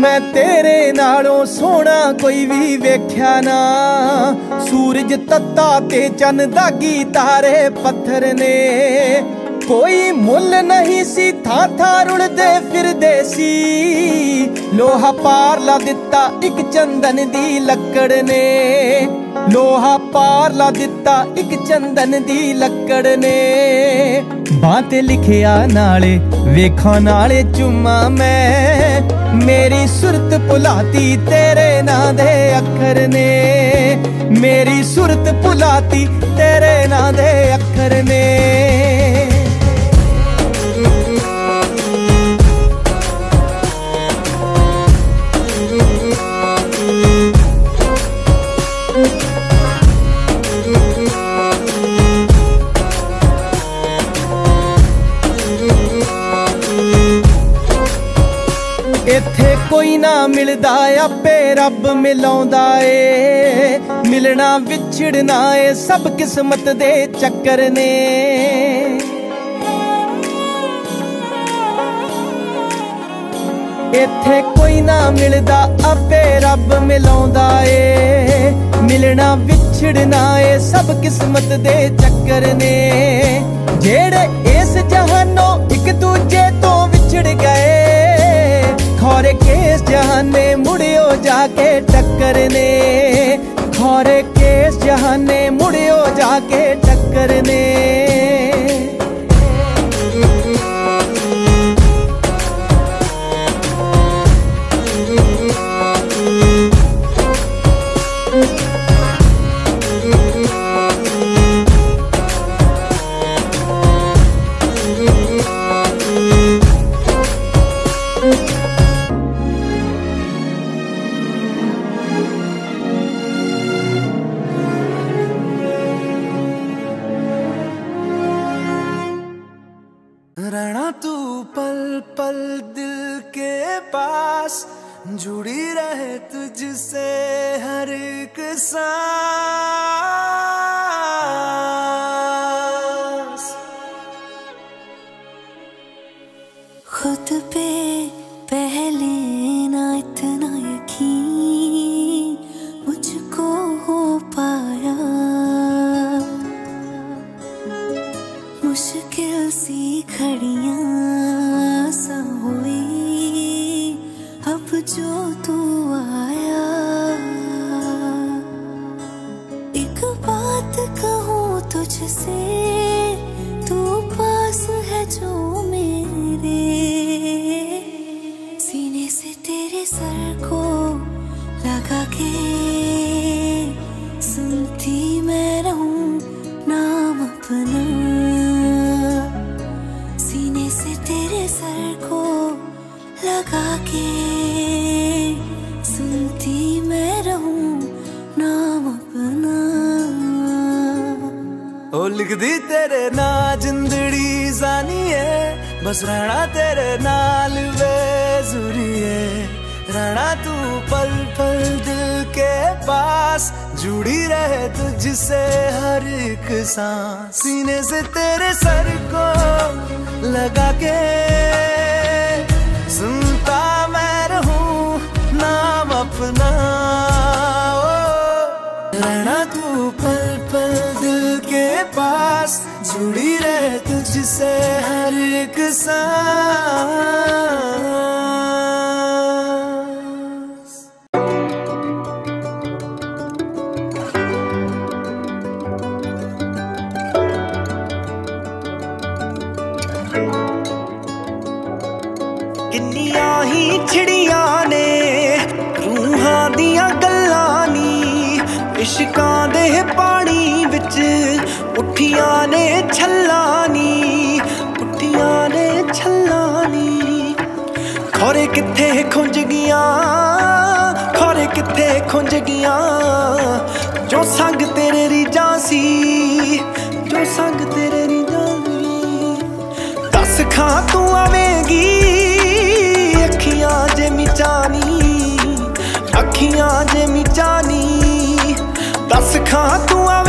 मैं तेरे नालों सोना कोई भी वेख्या ना। सूरज तत्ता ते चन दागी तारे पत्थर ने, कोई मुल नहीं सी था रुलदे फिरदे सी। लोहा पार ला दिता एक चंदन दी लकड़ ने, लोहा पार ला दिता एक चंदन दी लकड़ ने। बातें लिखिया नाले वेखा नाले चुम्मा मैं, मेरी सुरत भुलाती तेरे नां दे अखर ने, मेरी सुरत भुलाती तेरे नां दे अखर ने। इत्थे कोई ना मिलदा आपे रब मिलाउंदा ए, मिलना विछड़ना ए सब किस्मत दे चक्कर ने। इत्थे कोई ना मिलदा आपे रब मिलाउंदा ए, मिलना विछड़ना ए सब किस्मत दे चक्कर ने। जेड़े इस जहानों एक दूजे तो विछड़ गए, खौरे केस जहाने मुड़ियो जाके टक्कर ने, खौरे केस जहाने मुड़ियो जाके टक्कर ने। रहना तू पल पल दिल के पास, जुड़ी रहे तुझसे हर एक सांस। खुद पे पहले ना इतना यकीन मुझको हो पाया, मुश्किल सी घड़ियां सा हुई अब जो तू आया। एक बात कहूँ तुझसे, तू पास है जो मेरे, सीने से तेरे सर को लगा के सुनती मैं रहूं नाम अपना। सीने से तेरे सर को लगा के सुनती मैं रहूं नाम अपना। ओ लिख दी तेरे ना जिंदड़ी जानी है, बस रहना तेरे नाल बेजुरी है। रहना तू पल पल दिल के पास, जुड़ी रहे तुझसे हर एक सांस। सीने से तेरे सर को लगा के सुनता मैं रहूं नाम अपना। रहना तू पल पल दिल के पास, जुड़ी रहे तुझसे हर एक सांस। किन्नियां ही छिड़ियां ने रूहां दियां गल्लां नी, इश्कां दे पानी विच उठियां ने छल्लां नी, उठियां ने छल्लां नी। खौरे कित्थे खुंज गियां, खौरे कित्थे खुंज गियां, जो संग तेरे रीजां सी, जो संग तेरे रीजां सी। दस खां तू आवेंगी अखियां जे मिचानी, अखियां जे मिचानी। दस खां तू